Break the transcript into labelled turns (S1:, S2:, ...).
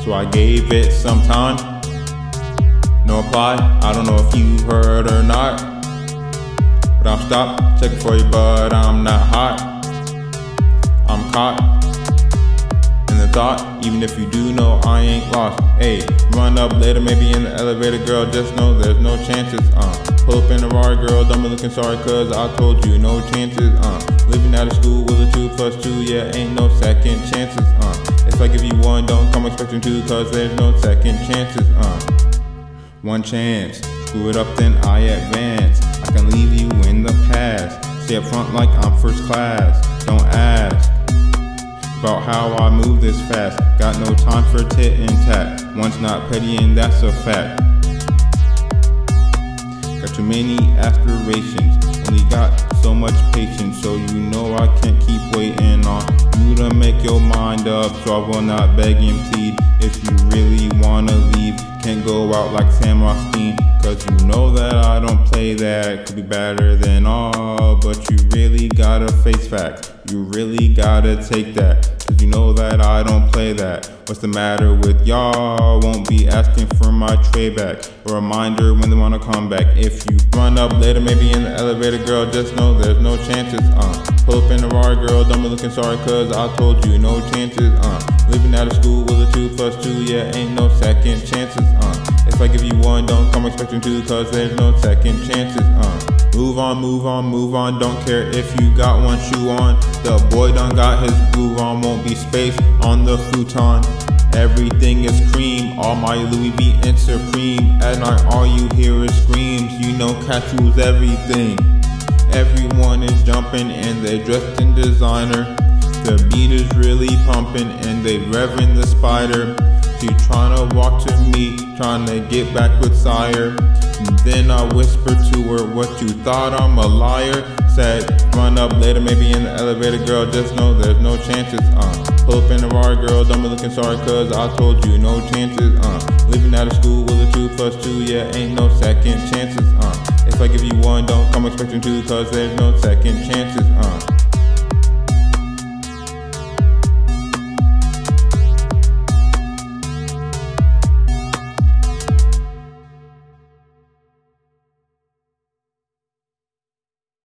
S1: so I gave it some time. No reply, I don't know if you heard or not, but I'll stop checking for you, but I'm not hot. I'm caught in the thought, even if you do know I ain't lost. Hey, run up later, maybe in the elevator, girl, just know there's no chances. Pull up in the Rari, girl, don't be looking sorry, cause I told you no chances. Living out of school with a 2 + 2, yeah, ain't no second chances. If I give you one, don't come expecting two, cause there's no second chances. One chance, screw it up, then I advance. I can leave you in the past. Stay up front like I'm first class. Don't ask about how I move this fast. Got no time for tit and tat. One's not petty and that's a fact. Got too many aspirations, only got so much patience, so you know I can't keep waiting on you to make your mind up. So I will not beg and plead. If you really wanna leave, can't go out like Sam Rothstein, cause you know that I don't play that. Could be better than all, but you really gotta face fact. You really gotta take that, cause you know that I don't play that. What's the matter with y'all? Won't be asking for my tray back. A reminder when they wanna come back. If you run up later, maybe in the elevator, girl, just know there's no chances. Pull up in the Rari, girl, don't be looking sorry, cause I told you no chances. Living out of school with a 2 + 2, yeah, ain't no second chances. If I give you one, don't come expecting two, cause there's no second chances. Move on, move on, move on, don't care if you got one shoe on. The boy done got his groove on, won't be space on the futon. Everything is cream, all my Louis V and Supreme. At night all you hear is screams, you know Cash rules everything. Everyone is jumping and they dressed in designer. The beat is really pumping and they revving the spider. She tryna walk to me, tryna get back with sire. And then I whispered to her, what you thought, I'm a liar? Said, run up later, maybe in the elevator, girl, just know there's no chances. Pull up in the Rari, girl, don't be looking sorry, cause I told you no chances. Living out of school with a 2 + 2, yeah, ain't no second chances. If I give you one, don't come expecting two, cause there's no second chances.